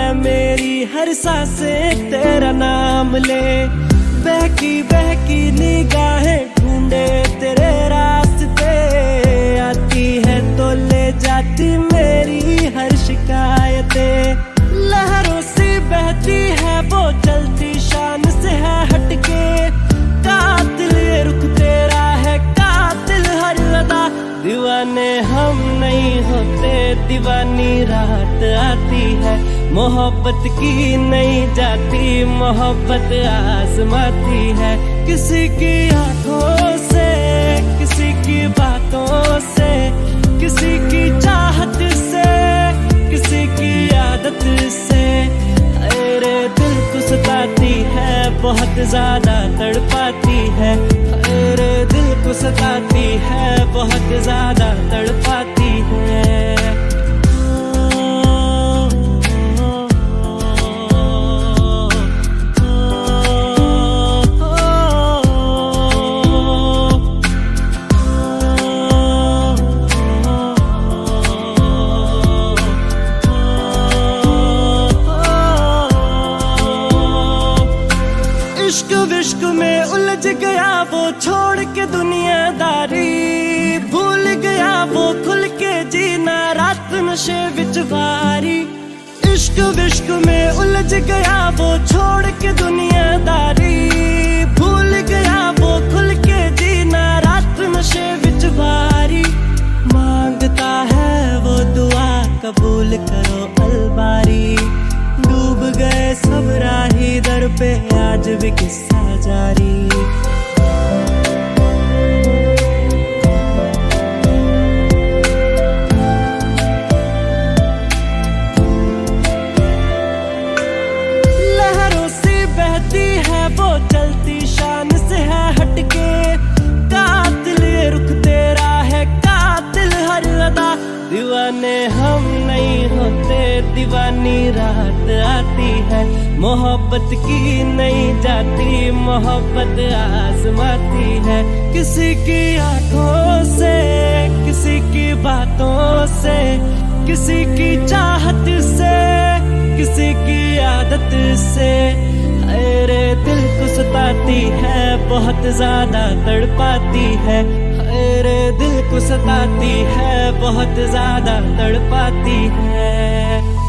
मेरी हर सांसें तेरा नाम ले। बहकी बहकी निगाहें ढूंढे तेरे रास्ते, आती है तो ले जाती मेरी हर शिकायतें। लहरों सी बहती है वो चलती शान से है हटके, कातिल ये रुख तेरा है कातिल हर अदा। दीवाने हम नहीं होते, दीवानी रात आती है। मोहब्बत की नहीं जाती, मोहब्बत आजमाती है। किसी की आंखों से, किसी की बातों से, किसी की चाहत से, किसी की आदत से। अरे दिल को सताती है, बहुत ज्यादा तड़पाती है। अरे दिल को सताती है, बहुत ज्यादा तड़पाती है। इश्क विश्क में उलझ गया वो छोड़ के दुनियादारी, भूल गया वो खुल के जीना रात नशे विच वारी। इश्क विश्क में उलझ गया वो छोड़ के दुनियादारी, भूल गया वो खुल के जीना रात नशे विच वारी। मांगता है वो दुआ कबूल करो अलबारी, डूब गए सब राही दर पे आज भी किस्सा जारी। लहरों से बहती है वो चलती शान से है हटके, कातिल ये रुख तेरा है कातिल हर अदा। दीवाने हम नहीं होते, दीवानी रात आती है। मोहब्बत की नहीं जाती, मोहब्बत आजमाती है। किसी की आंखों से, किसी की बातों से, किसी की चाहत से, किसी की आदत से। अरे दिल को सताती है, बहुत ज्यादा तड़पाती है। अरे दिल को सताती है, बहुत ज्यादा तड़पाती है।